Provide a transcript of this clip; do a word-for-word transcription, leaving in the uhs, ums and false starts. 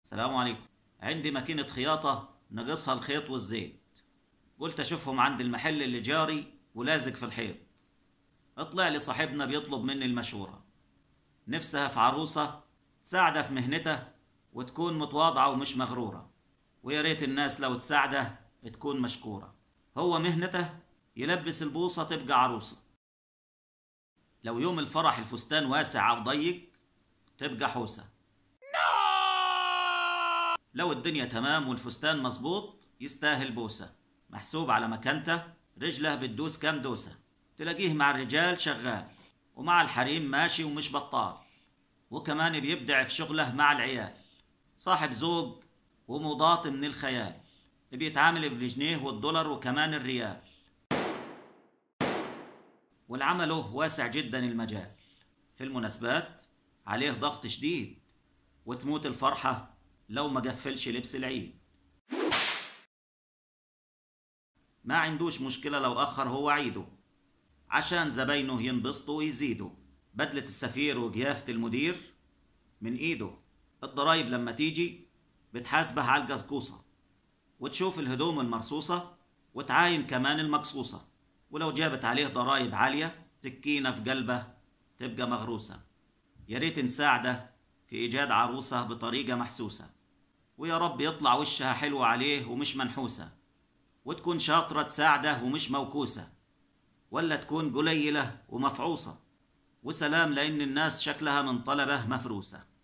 السلام عليكم. عندي ماكينة خياطة ناقصها الخيط والزيت. قلت أشوفهم عند المحل اللي جاري ولازق في الحيط. اطلع لي صاحبنا بيطلب مني المشورة. نفسها في عروسة تساعده في مهنته وتكون متواضعة ومش مغرورة، ويا ريت الناس لو تساعده تكون مشكورة. هو مهنته يلبس البوصة تبقى عروسة. لو يوم الفرح الفستان واسع أو ضيق تبقى حوسة. لو الدنيا تمام والفستان مظبوط يستاهل بوسة. محسوب على مكانته، رجله بتدوس كام دوسة. تلاقيه مع الرجال شغال، ومع الحريم ماشي ومش بطال، وكمان بيبدع في شغله مع العيال. صاحب ذوق ومضاط من الخيال، بيتعامل بالجنيه والدولار وكمان الريال. والعمله واسع جدا المجال. في المناسبات عليه ضغط شديد، وتموت الفرحة لو ما قفلش لبس العيد. ما عندوش مشكلة لو أخر هو عيده، عشان زباينه ينبسطوا ويزيدوا. بدلة السفير وقيافة المدير من إيده. الضرايب لما تيجي بتحاسبه على القصقوصة، وتشوف الهدوم المرصوصة، وتعاين كمان المقصوصة. ولو جابت عليه ضرايب عالية سكينة في قلبه تبقى مغروسة. يا ريت نساعده في إيجاد عروسة بطريقة محسوسة، ويا رب يطلع وشها حلو عليه ومش منحوسة، وتكون شاطرة تساعده ومش موكوسة، ولا تكون قليلة ومفعوصة. وسلام لأن الناس شكلها من طلبه مفروسة.